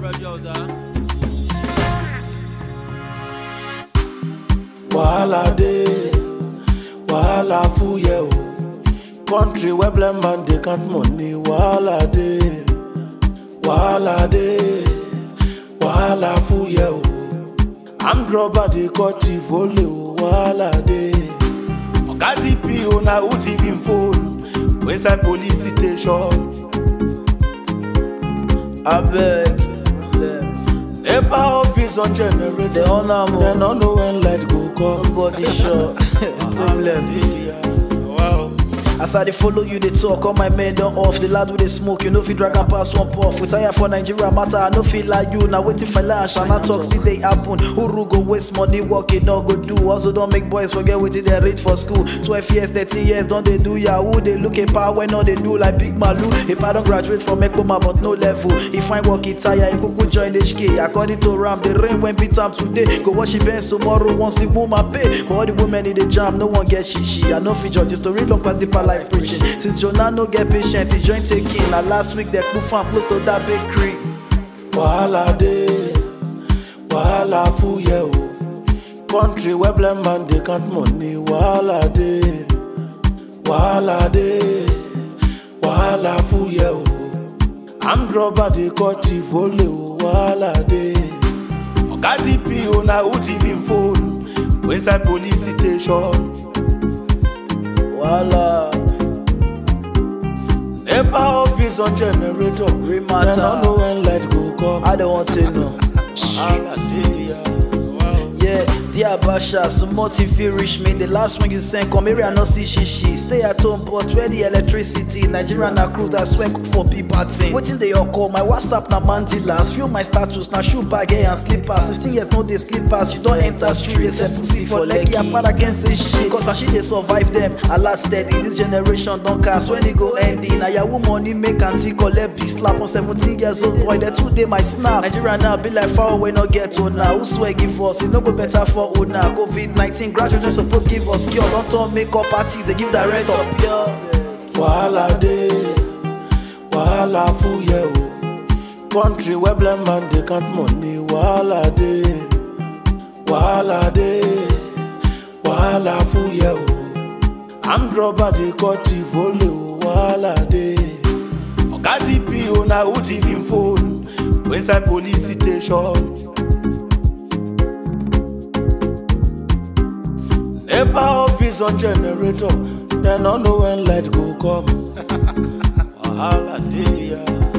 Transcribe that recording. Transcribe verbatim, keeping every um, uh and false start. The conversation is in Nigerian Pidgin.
Wahala dey, wahala full yeah oh. Country where blind man they count money. Wahala dey, wahala dey, wahala full yeah oh. I'm robber they cut thief only oh. Wahala dey. Oga D P O na who thief him phone. Inside police station. I beg. Nepa office on generator. They all know more. They don't know when light go come. Nobody sure. Problem. Wow. As I dey follow you, they talk, all my men don't off. The lad with the smoke, you know, if you drag and pass one puff. We tire for Nigeria matter, I no feel like you. Now waiting for lunch, and I talk still they happen. Who go waste money, work it, no go do. Also don't make boys forget what they read for school. twelve years, thirteen years, don't they do Yahoo? They look a power when all they do like Big Malu. If I don't graduate from Ekoma, but no level. If I work it tire, I could join H K. According to Ram, the rain when beat time today. Go wash your bench tomorrow, once the woman pay. But all the women in the jam, no one get shishi. I know fi judge the story long past the life preaching. Since Jonah no get patient, the joint taking. Now last week they put farm close to that bakery. Wahala dey, wahala full yeah oh. Country where blind man they count money. Wahala dey, wahala dey, wahala full yeah oh. I'm robber they cut thief only oh. Wahala dey. Oga D P O na who thief him phone. Inside police station. Voila. Nepa office on generator. Real matter. They don't know when light go come. I don't want to know. Wahala dey, yeah. Wow. Yeah, dear Basha, some more T V reach me. The last one you sent, come here and not see shishi. Stay at home, but where the electricity? Nigeria na cruise, I swear cook for people thing. Waiting they all call, my WhatsApp na mandilas. Feel my status, na shoe bag and slippers. fifteen years no they slippers, you don't enter street. They say pussy for leggy, your father can't say shit. Cause I she they survive them, I last steady. This generation don't cast when it go ending. Now your money make anti collect big slap on seventeen years old boy. They two day my snap. Nigeria now be like far away, no get to now. Who swear give us? It no go better for old now. COVID nineteen graduates supposed give us cure. Don't turn makeup parties, they give direct up yeah. Wahala dey, wahala full yeah oh. Country where blind man they count money. Wahala dey, wahala dey, wahala full yeah oh. I'm robber they cut thief only oh. Wahala dey. Oga D P O na who thief him phone. Inside police station. Nepa office on generator. They don't know when light go come. Wahala dey, yeah.